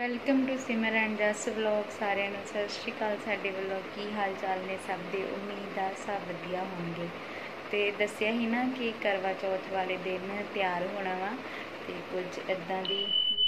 Welcome to Simar and Jas vlog. सारिਆਂ ਨੂੰ ਸਤਿ ਸ਼੍ਰੀ ਅਕਾਲ। ਸਾਡੇ ਵੱਲੋਂ ਕੀ ਹਾਲ ਚਾਲ ਨੇ ਸਭ ਦੇ, ਉਮੀਦ ਆ ਸਭ ਵਧੀਆ ਹੋਣਗੇ। ਤੇ ਦੱਸਿਆ ਹੀ ਨਾ ਕਿ ਕਰਵਾ ਚੌਥ ਵਾਲੇ ਦਿਨ ਤਿਆਰ ਹੋਣਾ ਵਾ ਤੇ ਕੁਝ ਇਦਾਂ ਦੀ।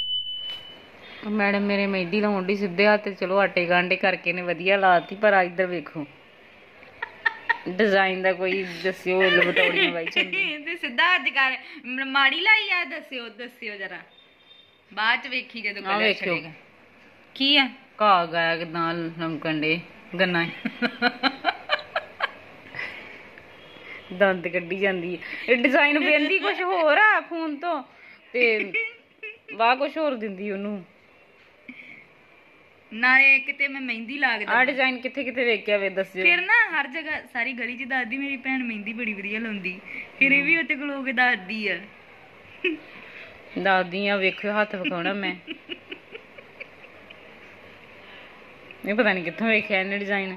मैडम मेरे मेहंदी लाउण दी सीधे हाथ चलो आटे गांडे करके ने वधिया लाती, पर इधर वेखो डिजाइन दा कोई दस्सियो लबटौड़ियां बाई चंगी ते सीधा हाथ कर माड़ी लाई आ। दस्सियो जरा बाद च वेखी जदों कलर छड़ेगा की है घाह गाया किदां लमकण डे गन्ना दंद कड्डी जांदी है। डिजाइन वेंदी कुछ होर आ फोन तो ते वाह कुछ होर दिंदी ओनू नाले किते मैं मेहंदी लाग दा। डिजाइन किथे किथे वेखिया वे दस्सियो। फिर ना हर जगह सारी गली च दादी मेरी भैन मेहंदी बड़ी वधिया लाउंदी, फिर ये भी उत्ते कोल हो के दादी आ दादी आ वेखो हाथ विखाउणा मैं ये पता नहीं किथों वेखिया इन्ने डिजाइन।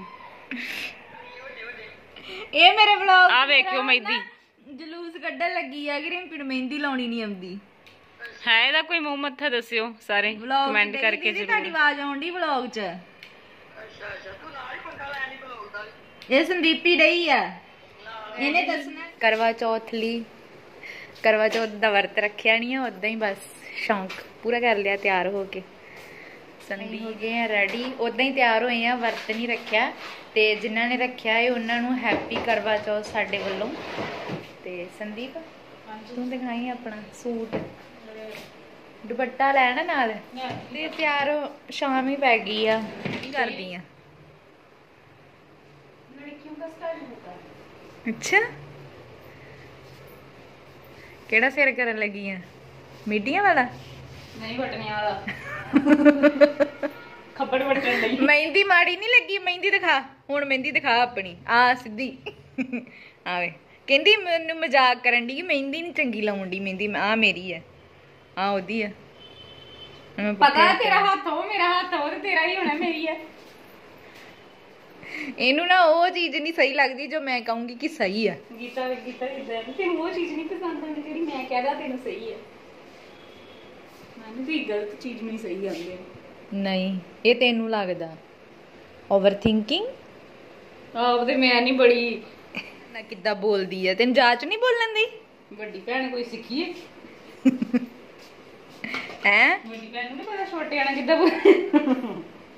ये मेरे व्लॉग आ वेखियो मेहंदी जलूस कड्डण लगी आ कि रिंपी नूं मेहंदी लाउणी नहीं आउंदी है। ਇਹਦਾ ਕੋਈ ਮੂੰਹ ਮੱਥਾ ਦੱਸਿਓ ਸਾਰੇ ਕਮੈਂਟ ਕਰਕੇ ਜ਼ਰੂਰ। ਤੁਹਾਡੀ ਆਵਾਜ਼ ਆਉਂਦੀ ਵਲੌਗ 'ਚ। ਅੱਛਾ ਤੂੰ ਨਾਲ ਹੀ ਪੰਗਾ ਲੈ ਲਈ ਵਲੌਗ ਦਾ। ਇਹ ਸੰਦੀਪੀ ਡਈ ਆ, ਇਹਨੇ ਦੱਸਣਾ। ਕਰਵਾ ਚੌਥ ਲਈ ਕਰਵਾ ਚੌਥ ਦਾ ਵਰਤ ਰੱਖਿਆ ਨਹੀਂ ਆ, ਉਦਾਂ ਹੀ ਬਸ ਸ਼ੌਂਕ ਪੂਰਾ ਕਰ ਲਿਆ ਤਿਆਰ ਹੋ ਕੇ। ਸੰਦੀਪ ਹੋ ਗਏ ਆ ਰੈਡੀ, ਉਦਾਂ ਹੀ ਤਿਆਰ ਹੋਏ ਆ, ਵਰਤ ਨਹੀਂ ਰੱਖਿਆ। ਤੇ ਜਿਨ੍ਹਾਂ ਨੇ ਰੱਖਿਆ ਹੈ ਉਹਨਾਂ ਨੂੰ ਹੈਪੀ ਕਰਵਾ ਚੌਥ ਸਾਡੇ ਵੱਲੋਂ। ਤੇ ਸੰਦੀਪ ਤੂੰ ਦਿਖਾਈ ਆਪਣਾ ਸੂਟ दुपट्टा लैना नाल ते तैयार शाम ही पै गई आ। की करदी आ? अच्छा केड़ा सिर करन लगी आ? मीडिया वाला नहीं बटने वाला खपड़ बटन लगी। मेहंदी माड़ी नहीं लगी? मेहंदी दिखा हुण, मेहंदी दिखा अपनी आ सीधी आवे। कहंदी मैनू मजाक करन दी, मेहंदी नहीं चंगी लाउण दी, मेहंदी आ मेरी है आ ओदी है। पता है तेरा हाथ हो मेरा हाथ हो ते तेरा ही होना मेरी है। इनू ना वो चीज नहीं सही लगदी जो मैं कहूंगी कि सही है। गीता गीता तेन वो चीज नहीं पसंद आंदी जेडी मैं कहदा तेन सही है। मैनू भी गलत चीज नहीं सही आंदी। नहीं ये तेनू लगदा ओवर थिंकिंग आप ते मैं नहीं बड़ी ना किद्दां बोलदी है। तेन जाच नहीं बोलन दी? बड़ी भैन कोई सिक्खी है हैं? बड़ी भैन नूं नहीं पता छोटे आना किद्दां बोल।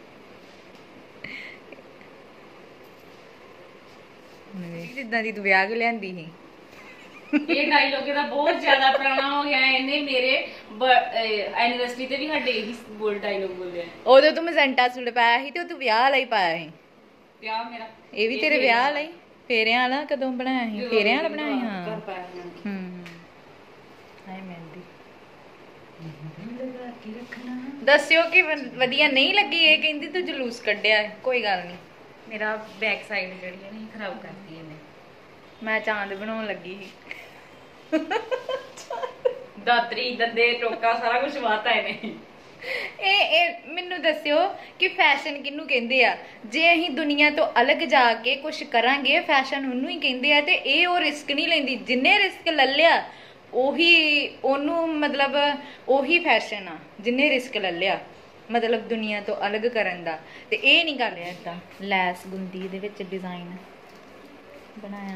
जिद्दां दी तू विआह के लिआंदी ही। ये डायलॉग ਇਹਦਾ ਬਹੁਤ ਜ਼ਿਆਦਾ ਪੁਰਾਣਾ ਹੋ ਗਿਆ। ਇਹਨੇ ਮੇਰੇ ਐਨੀਵਰਸਰੀ ਤੇ ਵੀ ਸਾਡੇ ਇਹੀ ਬੋਲ ਡਾਇਲੌਗ ਬੋਲਿਆ। ਉਦੋਂ ਤੂੰ ਮੈਜੈਂਟਾ ਸੂਟ ਪਾਇਆ ਸੀ ਤੇ ਤੂੰ ਵਿਆਹ ਲਈ ਪਾਇਆ ਸੀ। ਵਿਆਹ ਮੇਰਾ ਇਹ ਵੀ ਤੇਰੇ ਵਿਆਹ ਲਈ ਫੇਰਿਆਂ ਵਾਲਾ ਕਦੋਂ ਬਣਾਇਆ ਸੀ? ਫੇਰਿਆਂ ਵਾਲਾ ਬਣਾਇਆ ਹਾਂ ਘਰ ਪਾਇਆ ਹਾਂ। ਹਾਏ ਮਹਿੰਦੀ दस्सियो कि वधिया नहीं लगी। ये कहंदी तू जलूस कड्डिया। कोई गल नहीं, मेरा बैक साइड जड़ी है नहीं खराब करती है। मैं चांद बनाउण लगी ही दातरी दंदे टोका सारा कुछ वाता है नहीं। ए मैनू दस्सियो कि फैशन किनू कहंदे आ? जे असीं दुनिया तो अलग जाके कुछ करांगे फैशन उन्नू ही कहंदे आ। ते ए ओ रिस्क नहीं लैंदी, जिन्ने रिस्क ले लिया ਉਹੀ ਉਹਨੂੰ ਮਤਲਬ ਉਹੀ ਫੈਸ਼ਨ ਆ ਜਿੰਨੇ ਰਿਸਕ ਲੈ ਲਿਆ, ਮਤਲਬ ਦੁਨੀਆ ਤੋਂ ਅਲੱਗ ਕਰਨ ਦਾ। ਤੇ ਇਹ ਨਹੀਂ ਕਰ ਰਿਹਾ ਏਦਾਂ ਲੈਸ ਗੁੰਦੀ ਦੇ ਵਿੱਚ ਡਿਜ਼ਾਈਨ ਬਣਾਇਆ।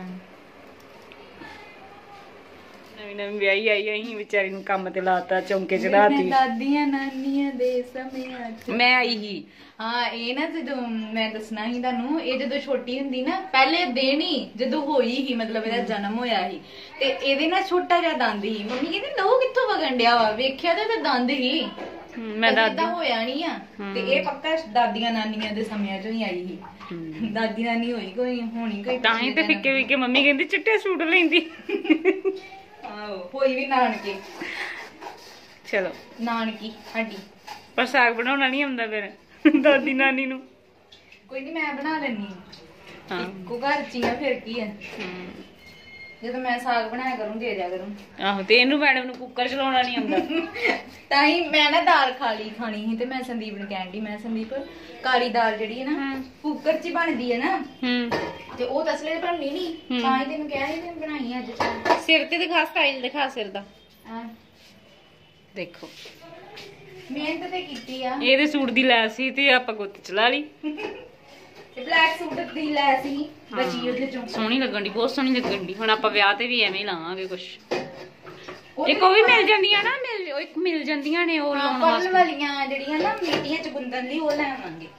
ਨਵੀਂ ਨਵੀਂ ਵਿਆਹੀ ਆਈ ਅਸੀਂ ਵਿਚਾਰੀ ਨੂੰ ਕੰਮ ਤੇ ਲਾਤਾ, ਚੌਂਕੇ ਚੜਾਤੀ। ਦਾਦੀਆਂ ਨਾਨੀਆਂ ਦੇ ਸਮਿਆਂ ਚ ਮੈਂ ਆਈ ਹੀ। ਹਾਂ ਇਹ ਨਾ ਜਦੋਂ ਮੈਂ ਦੱਸਣਾ ਸੀ ਤੁਹਾਨੂੰ, ਇਹ ਜਦੋਂ ਛੋਟੀ ਹੁੰਦੀ ਨਾ ਪਹਿਲੇ ਦਿਨ ਹੀ ਜਦੋਂ ਹੋਈ ਹੀ ਮਤਲਬ ਇਹਦਾ ਜਨਮ ਹੋਇਆ ਸੀ ਤੇ ਇਹਦੇ ਨਾਲ ਛੋਟਾ ਜਿਹਾ ਦੰਦ ਹੀ। ਮੰਮੀ ਕਹਿੰਦੀ ਲਹੂ ਕਿੱਥੋਂ ਵਗਣ ਡਿਆ ਵਾ? ਵੇਖਿਆ ਤੇ ਦੰਦ ਹੀ ਮੈਂ ਦਾਦੀ ਹੋਇਆ ਨਹੀਂ ਆ। ਤੇ ਇਹ ਪੱਕਾ ਦਾਦੀਆਂ ਨਾਨੀਆਂ ਦੇ ਸਮਿਆਂ ਚੋਂ ਹੀ ਆਈ ਸੀ। ਦਾਦੀ ਨਾਨੀ ਹੋਈ ਕੋਈ ਹੋਣੀ ਕੋਈ ਤਾਂ ਹੀ ਤੇ ਫਿੱਕੇ ਫਿੱਕੇ ਮੰਮੀ ਕਹਿੰਦੀ ਚਿੱਟੇ ਸੂਟ ਲੈਂਦੀ। ਆਹੋ ਹੋਈ ਵੀ ਨਾਨਕੇ। ਚਲੋ ਨਾਨਕੀ ਸਾਡੀ ਪਰ ਸਾਗ ਬਣਾਉਣਾ ਨਹੀਂ ਆਉਂਦਾ ਫਿਰ ਦਾਦੀ ਨਾਨੀ ਨੂੰ। ਕੋਈ ਨਹੀਂ ਮੈਂ ਬਣਾ ਲੈਣੀ ਹਾਂ, ਇੱਕੋ ਘਰ ਚ ਹੀ ਆ ਫਿਰ ਕੀ ਹੈ। ਜਦੋਂ ਮੈਂ ਸਾਗ ਬਣਾਇਆ ਕਰੂੰ ਦੇ ਦਿਆ ਕਰੂੰ। ਆਹੋ ਤੇ ਇਹਨੂੰ ਮੈਡਮ ਨੂੰ ਕੁੱਕਰ ਚਲਾਉਣਾ ਨਹੀਂ ਆਉਂਦਾ। ਤਾਂ ਹੀ ਮੈਂ ਨਾ ਦਾਲ ਖਾਣੀ ਸੀ ਤੇ ਮੈਂ ਸੰਦੀਪ ਨੂੰ ਕਹਿਣ ਦੀ, ਮੈਂ ਸੰਦੀਪ ਕਾਲੀ ਦਾਲ ਜਿਹੜੀ ਹੈ ਨਾ ਕੁੱਕਰ ਚ ਹੀ ਬਣਦੀ ਹੈ ਨਾ ਤੇ ਉਹ ਤਸਲੇ ਬਣਨੀ ਨਹੀਂ, ਤਾਂ ਹੀ ਤੈਨੂੰ ਕਿਹਾ ਸੀ ਤੈਨੂੰ ਬਣਾਈ ਅੱਜ। ਸਿਰ ਤੇ ਦਿਖਾ, ਸਟਾਈਲ ਦਿਖਾ ਸਿਰ ਦਾ। ਦੇਖੋ ਮਿਹਨਤ ਤੇ ਕੀਤੀ ਆ। ਇਹਦੇ ਸੂਟ ਦੀ ਲੈ ਸੀ ਤੇ ਆਪਾਂ ਗੁੱਤ ਚਲਾ ਲਈ। ਬਲੈਕ ਸੂਟ ਦੀ ਲੈ ਸੀ ਬਚੀ ਉਹਦੇ ਚੋਂ। ਸੋਹਣੀ ਲੱਗਣ ਦੀ, ਬਹੁਤ ਸੋਹਣੀ ਲੱਗਣ ਦੀ। ਹੁਣ ਆਪਾਂ ਵਿਆਹ ਤੇ ਵੀ ਐਵੇਂ ਹੀ ਲਾਵਾਂਗੇ ਕੁਛ। ਇੱਕ ਉਹ ਵੀ ਮਿਲ ਜਾਂਦੀਆਂ ਨਾ, ਇੱਕ ਮਿਲ ਜਾਂਦੀਆਂ ਨੇ ਉਹ ਲਾਉਣ ਵਾਸਤੇ ਵਾਲੀਆਂ ਜਿਹੜੀਆਂ ਨਾ ਮੀਟੀਆਂ ਚ ਗੁੰਦਨ ਦੀ, ਉਹ ਲੈ ਆਵਾਂਗੇ।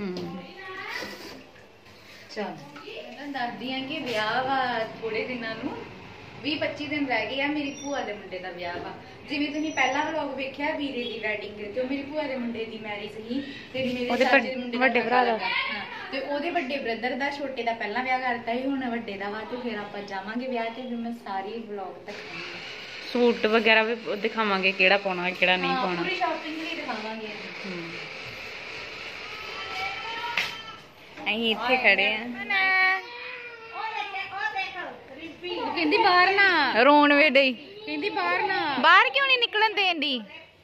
ਚਲ ਦੱਸਦੀ ਆ ਕਿ ਵਿਆਹ ਵਾ ਥੋੜੇ ਦਿਨਾਂ ਨੂੰ, 20-25 ਦਿਨ ਰਹਿ ਗਏ ਆ। ਮੇਰੀ ਭੂਆ ਦੇ ਮੁੰਡੇ ਦਾ ਵਿਆਹ ਵਾ। ਜਿਵੇਂ ਤੁਸੀਂ ਪਹਿਲਾ ਵਲੌਗ ਵੇਖਿਆ ਵੀਰੇ ਦੀ ਵੈਡਿੰਗ ਤੇ, ਉਹ ਮੇਰੀ ਭੂਆ ਦੇ ਮੁੰਡੇ ਦੀ ਮੈਰਿਜ ਸੀ ਤੇ ਮੇਰੇ ਚਾਚੇ ਦੇ ਮੁੰਡੇ ਵੱਡੇ ਭਰਾ ਦਾ ਤੇ ਉਹਦੇ ਵੱਡੇ ਬ੍ਰਦਰ ਦਾ, ਛੋਟੇ ਦਾ ਪਹਿਲਾਂ ਵਿਆਹ ਕਰਤਾ ਸੀ, ਹੁਣ ਵੱਡੇ ਦਾ ਵਾ। ਤੇ ਫਿਰ ਆਪਾਂ ਜਾਵਾਂਗੇ ਵਿਆਹ ਤੇ, ਫਿਰ ਮੈਂ ਸਾਰੀ ਵਲੌਗ ਦਿਖਾਵਾਂਗੀ। ਸੂਟ ਵਗੈਰਾ ਵੀ ਦਿਖਾਵਾਂਗੇ, ਕਿਹੜਾ ਪਾਉਣਾ ਕਿਹੜਾ ਨਹੀਂ ਪਾਉਣਾ। ਪੂਰੀ ਸ਼ਾਪਿੰਗ ਵੀ ਦਿਖਾਵਾਂਗੇ। ਅਸੀਂ ਇੱਥੇ ਖੜੇ ਆ। ਕਹਿੰਦੀ ਬਾਹਰ ਨਾ ਰੋਣ ਵੇ ਡਈ, ਕਹਿੰਦੀ ਬਾਹਰ ਨਾ। ਬਾਹਰ ਕਿਉਂ ਨਹੀਂ ਨਿਕਲਣ ਦੇਂਦੀ?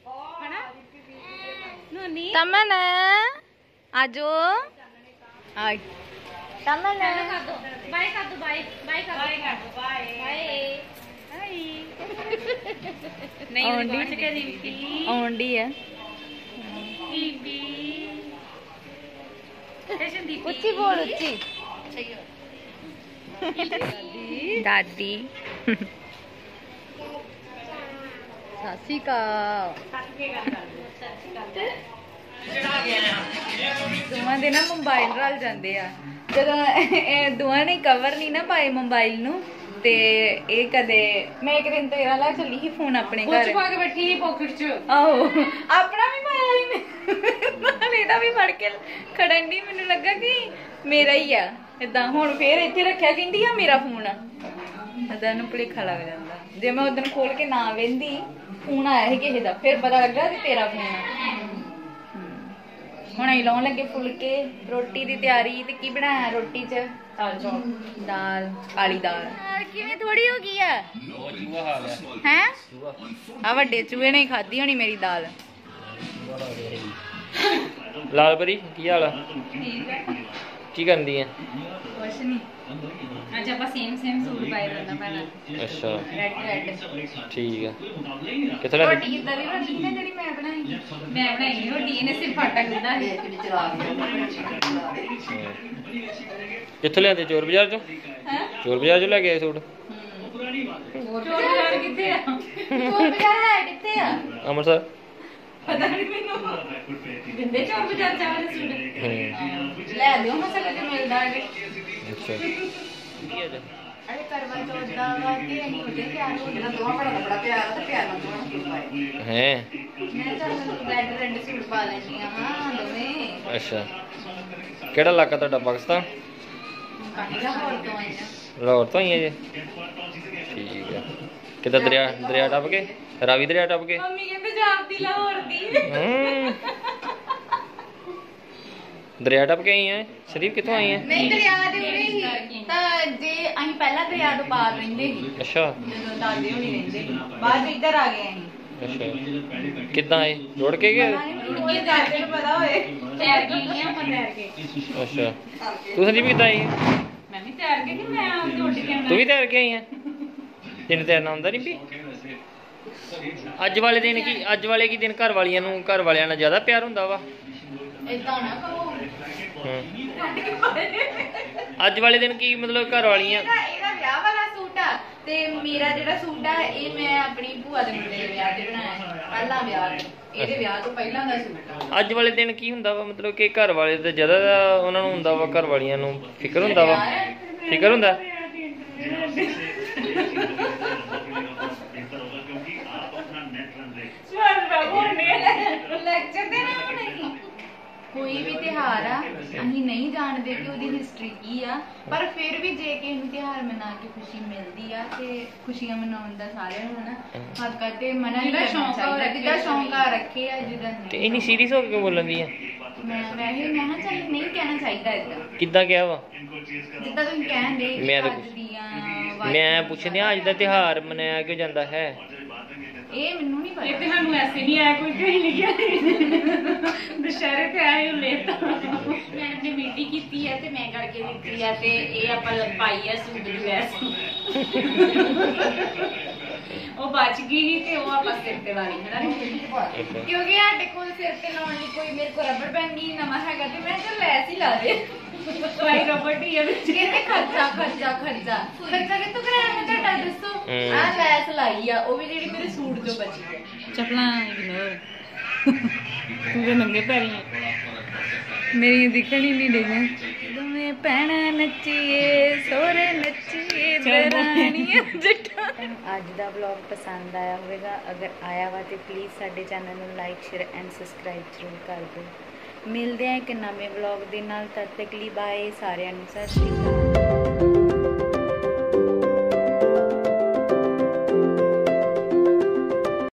ਤਮਨ ਆਜੋ। ਆਈ ਤਮਨ ਬਾਏ ਕਰ ਦੋ, ਬਾਏ ਬਾਏ ਕਰ ਦੋ, ਬਾਏ ਬਾਏ। ਹਾਈ ਨਹੀਂ ਆਉਂਦੀ ਕਿ ਰਿੰਪੀ ਆਉਂਦੀ ਆ। ਬੀਬੀ ਉੱਚੀ ਬੋਲ, ਉੱਚੀ। ਦਾਦੀ ਸਾਸੀ ਕਾ ਦੋਵਾਂ ਦੇ ਨਾ ਮੋਬਾਈਲ ਰਲ ਜਾਂਦੇ ਆ। ਜਦੋਂ ਇਹ ਦੋਵਾਂ ਨੇ ਕਵਰ ਨਹੀਂ ਨਾ ਪਾਏ ਮੋਬਾਈਲ ਨੂੰ, ਤੇ ਇਹ ਕਦੇ ਮੈਂ ਇੱਕ ਦਿਨ ਤੇਰਾ ਲਾ ਚੱਲੀ ਸੀ ਫੋਨ ਆਪਣੇ ਘਰ, ਕੁਝ ਪਾ ਕੇ ਬੈਠੀ ਸੀ ਪਾਕਟ 'ਚ। ਆਹੋ ਆਪਣਾ ਵੀ ਪਾਇਆ ਸੀ ਮੈਂ, ਇਹਦਾ ਵੀ ਫੜ ਕੇ ਖੜਨ ਦੀ। ਮੈਨੂੰ ਲੱਗਾ ਕਿ ਮੇਰਾ ਹੀ ਆ ਏਦਾਂ। ਹੁਣ ਫੇਰ ਇੱਥੇ ਰੱਖਿਆ, ਕਹਿੰਦੀ ਆ ਮੇਰਾ ਫੋਨ ਆ। ਏਦਾਂ ਨੂੰ ਭੁਲੇਖਾ ਲੱਗ ਜਾਂਦਾ। ਜੇ ਮੈਂ ਉਦੋਂ ਖੋਲ ਕੇ ਨਾ ਵੇਂਦੀ, ਫੋਨ ਆਇਆ ਸੀ ਕਿਸੇ ਦਾ, ਫਿਰ ਪਤਾ ਲੱਗਾ ਕਿ ਤੇਰਾ ਫੋਨ ਆ। ਹੁਣ ਅਸੀਂ ਲਾਉਣ ਲੱਗੇ ਫੁਲਕੇ, ਰੋਟੀ ਦੀ ਤਿਆਰੀ। ਤੇ ਕੀ ਬਣਾਇਆ ਰੋਟੀ 'ਚ? ਦਾਲ, ਕਾਲੀ ਦਾਲ। ਕਿਵੇਂ ਥੋੜੀ ਹੋ ਗਈ ਆ ਹੈ? ਆ ਵੱਡੇ ਚੂਹੇ ਨੇ ਖਾਧੀ ਹੋਣੀ ਮੇਰੀ ਦਾਲ। ਲਾਲ ਪਰੀ ਕੀ ਹਾਲ ਆ? ਠੀਕ ਹੈ। ਕੀ ਕਰਦੀ ਆ? ਕੁਛ ਨਹੀਂ। ਅੱਜ ਆਪਾਂ ਸੇਮ ਸੂਟ ਪਾਏ ਬੰਦਾ ਪਹਿਲਾਂ। ਅੱਛਾ ਰੈੱਡ ਠੀਕ ਆ। ਕਿੱਥੇ ਲੈ ਰੋਟੀ ਕਿੱਦਾਂ ਦੀ ਰੋਟੀ ਨੇ ਜਿਹੜੀ ਮੈਂ ਬਣਾਈ? ਮੈਂ ਬਣਾਈ ਰੋਟੀ, ਇਹਨੇ ਸਿਰਫ ਆਟਾ ਗੁੰਦਾ ਸੀ। ਕਿੱਥੋਂ ਲਿਆਂਦੇ? ਚੋਰ ਬਾਜ਼ਾਰ ਚੋਂ? ਚੋਰ ਬਾਜ਼ਾਰ ਚੋਂ ਲੈ ਕੇ ਆਏ ਸੂਟ? ਚੋਰ ਬਾਜ਼ਾਰ ਕਿੱਥੇ ਆ? ਚੋਰ ਬਾਜ਼ਾਰ ਹੈ ਕਿੱਥੇ ਆ? ਅੰਮ੍ਰਿਤਸਰ। ਪਤਾ ਨਹੀਂ ਮੈਨੂੰ। ਦਿੰਦੇ ਚੋਰ ਬਾਜ਼ਾਰ ਚਾਵਲ ਸੂਟ ਲੈ ਲਿਓ ਮਸਾਲੇ ਤੇ ਮਿਲਦਾ ਹੈ। ਅੱਛਾ ਅਰੇ ਕਰਵਾ ਚੌਥ ਦਾ ਵਾ ਤੇ ਅਸੀਂ ਉਹਦੇ ਤਿਆਰ ਹੋ ਜਾਣਾ। ਦੋਵਾਂ ਭਰਾ ਦਾ ਬੜਾ ਪਿਆਰ ਆ ਤੇ ਪਿਆਰ ਨਾਲ ਦੋਵਾਂ ਸੂਟ ਪਾਏ ਹੈ। ਮੈਂ ਚੱਲ ਰੈੱਡ ਸੂਟ ਪਾ ਲੈਂਦੀ ਆ। ਹਾਂ ਦੋਵੇਂ। ਅੱਛਾ ਕਿਹੜਾ ਇਲਾਕਾ ਤੁਹਾਡਾ? ਪਾਕਿਸਤਾਨ? ਲਾਹੌਰ ਤੋਂ ਆਈ ਆ। ਲਾਹੌਰ ਤੋਂ ਹੀ ਹੈ ਜੀ? ਠੀਕ ਆ। ਕਿੱਦਾਂ ਦਰਿਆ ਟੱਪ ਕੇ? ਰਾਵੀ ਦਰਿਆ ਟੱਪ ਕੇ? ਮੰਮੀ ਕਹਿੰਦੇ ਜਾਂਦੀ ਲਾਹੌਰ ਦੀ। ਦਰਿਆ ਟੱਪ ਕੇ ਆਈ ਹੈ? ਸ਼ਰੀਫ ਕਿੱਥੋਂ ਆਈ ਹੈ? ਨਹੀਂ ਦਰਿਆ ਦੇ ਉਰੇ ਹੀ ਤਾਂ। ਜੇ ਅਸੀਂ ਪਹਿਲਾਂ ਦਰਿਆ ਤੋਂ ਪਾਰ ਰਹਿੰਦੇ ਸੀ, ਅੱਛਾ ਜਦੋਂ ਦਾਦੇ ਹੋਣੀ ਰਹਿੰਦੇ ਸੀ, ਬਾਅਦ ਵਿੱਚ ਇੱਧਰ ਆ ਗਏ ਅਸੀਂ। ਅੱਛਾ ਕਿੱਦਾਂ ਆਏ? ਰੋੜ ਕੇ ਗਏ? ਇਹ ਦਾਦੇ ਨੂੰ ਪਤਾ ਹੋਏ। ਤੈਰ ਗਈ ਆ ਆਪਾਂ, ਤੈਰ ਕੇ। ਅੱਛਾ ਤੂੰ ਸੰਦੀਪ ਕਿੱਦਾਂ ਆਈ? ਮੈਂ ਵੀ ਤੈਰ ਕੇ ਕਿ ਮੈਂ ਉੱਡ ਕੇ ਆਉਣਾ। ਤੂੰ ਵੀ ਤੈਰ ਕੇ ਆਈ ਹੈ? ਤੈਨੂੰ ਤੈਰਨਾ ਆਉਂਦਾ ਨਹੀਂ ਵੀ? ਅੱਜ ਵਾਲੇ ਦਿਨ ਕੀ ਦਿਨ ਘਰ ਵਾਲਿਆਂ ਨਾਲ ਜ਼ਿਆਦਾ ਪਿਆਰ ਹੁੰਦਾ ਵਾ? ਏਦਾਂ ਨਾ ਕਹੋ। ਅੱਜ ਵਾਲੇ ਦਿਨ ਕੀ ਮਤਲਬ ਘਰ ਵਾਲੀਆਂ? ਇਹਦਾ ਵਿਆਹ ਵਾਲਾ ਸੂਟ ਆ ਤੇ ਮੇਰਾ ਜਿਹੜਾ ਸੂਟ ਆ ਇਹ ਮੈਂ ਆਪਣੀ ਭੂਆ ਦੇ ਮੁੰਡੇ ਦੇ ਵਿਆਹ ਤੇ ਬਣਾਇਆ। ਪਹਿਲਾ ਵਿਆਹ, ਇਹਦੇ ਵਿਆਹ ਤੋਂ ਪਹਿਲਾਂ ਦਾ ਸੂਟ ਆ। ਅੱਜ ਵਾਲੇ ਦਿਨ ਕੀ ਹੁੰਦਾ ਵਾ ਮਤਲਬ ਕਿ ਘਰ ਵਾਲੇ ਤੇ ਜ਼ਿਆਦਾ ਉਹਨਾਂ ਨੂੰ ਹੁੰਦਾ ਵਾ, ਘਰ ਵਾਲੀਆਂ ਨੂੰ ਫਿਕਰ ਹੁੰਦਾ ਵਾ? ਫਿਕਰ ਹੁੰਦਾ? ਲੈਕਚਰ ਦੇ ਨਾ ਨਹੀਂ। ਕੋਈ ਵੀ ਤਿਉਹਾਰ ਆ ਅਸੀਂ ਨਹੀਂ ਜਾਣਦੇ ਕਿ ਉਹਦੀ ਹਿਸਟਰੀ ਕੀ ਆ, ਪਰ ਫਿਰ ਵੀ ਜੇ ਕਿਸੇ ਨੂੰ ਤਿਉਹਾਰ ਮਨਾ ਕੇ ਖੁਸ਼ੀ ਮਿਲਦੀ ਆ ਤੇ ਖੁਸ਼ੀਆਂ ਮਨਾਉਣ ਦਾ ਸਾਰਿਆਂ ਨੂੰ ਹਨਾ ਹੱਕ ਆ ਤੇ ਮਨਾ ਨਹੀਂ ਕਰਨਾ ਚਾਹੀਦਾ। ਜਿੱਦਾਂ ਸ਼ੌਂਕ ਆ ਰੱਖੇ ਆ, ਜਿੱਦਾਂ ਕਿ ਇੰਨੀ ਸੀਰੀਅਸ ਹੋ ਕੇ ਕਿਉਂ ਬੋਲਣ ਦੀ ਆ? ਮੈਂ ਚੱਲ ਨਹੀਂ ਕਹਿਣਾ ਚਾਹੀਦਾ ਏਦਾਂ। ਕਿੱਦਾਂ ਕਿਹਾ ਵਾ? ਜਿੱਦਾਂ ਤੁਸੀਂ ਕਹਿੰਦੇ ਮੈਂ ਪੁੱਛਦਿਆਂ ਅੱਜ ਦਾ ਤਿਉਹਾਰ ਮਨਾਇਆ ਕਿਉਂ ਜਾਂਦਾ ਹੈ? ਇਹ ਮੈਨੂੰ ਨਹੀਂ ਪਤਾ। ਇਹ ਤੇ ਸਾਨੂੰ ਐਸੇ ਨਹੀਂ ਆਇਆ ਕੋਈ ਕਹੀ ਲਿਖਿਆ ਦੁਸ਼ਹਿਰੇ ਤੇ ਆਏ ਹੋ ਲੇਟ। ਮੈਂ ਆਪਣੀ ਮੀਟੀ ਕੀਤੀ ਹੈ ਤੇ ਮੈਂ ਕਰਕੇ ਦਿੱਤੀ ਆ ਤੇ ਇਹ ਆਪਾਂ ਪਾਈ ਆ ਸੂਟ ਦੀ ਵੈਸ। ਉਹ ਬਚ ਗਈ ਸੀ ਤੇ ਉਹ ਆਪਾਂ ਸਿਰ ਤੇ ਲਾ ਲਈ ਹੈ ਨਾ ਕਿਉਂਕਿ ਸਾਡੇ ਕੋਲ ਸਿਰ ਤੇ ਲਾਉਣ ਲਈ ਕੋਈ ਮੇਰੇ ਕੋਲ ਰਬੜ ਬੈਂਡ ਨਹੀਂ ਨਵਾਂ ਹੈਗਾ ਤੇ ਮੈਂ ਕਿਹਾ ਲੈਸ ਹੀ ਲਾ ਦੇ ਭਾਈ ਰਬੜ ਹੀ ਆ ਵਿੱਚ ਕਹਿੰਦੇ ਖਰਚਾ ਕਿੱਥੋਂ ਕਰਾਇਆ ਮੈਂ ਤੁਹਾਡਾ ਦੱਸੋ ਆ ਲੈਸ ਲਾਈ ਆ ਉਹ ਵੀ ਜਿਹੜੀ ਮੇਰੇ ਸੂਟ ਚੋਂ ਬਚੀ ਹੈ ਚੱਪਲਾਂ ਇਗਨੋਰ ਤੂੰ ਤੇ ਨੰਗੇ ਪੈਰੀ ਮੇਰੀ ਦਿਖਣ ਹੀ ਨਹੀਂ ਡਈਆਂ ਦੋਵੇਂ ਭੈਣਾਂ ਨੱਚੀਏ ਸੋਹਰੇ ਨੱਚੀਏ ਦਰਾਣੀਆਂ ਜੱਟਾਂ ਅੱਜ ਦਾ ਵਲੌਗ ਪਸੰਦ ਆਇਆ ਹੋਵੇਗਾ ਅਗਰ ਆਇਆ ਵਾ ਤੇ ਪਲੀਜ਼ ਸਾਡੇ ਚੈਨਲ ਨੂੰ ਲਾਈਕ ਸ਼ੇਅਰ ਐਂਡ ਸਬਸਕ੍ਰਾਈਬ ਜ਼ਰੂਰ ਕਰ ਦਿਓ ਮਿਲਦੇ ਆ ਇੱਕ ਨਵੇਂ ਵਲੌਗ ਦੇ ਨਾਲ ਤਦ ਤੱਕ ਲਈ ਬਾਏ ਸਾਰਿਆਂ ਨੂੰ ਸਤਿ ਸ਼੍ਰੀ ਅਕਾਲ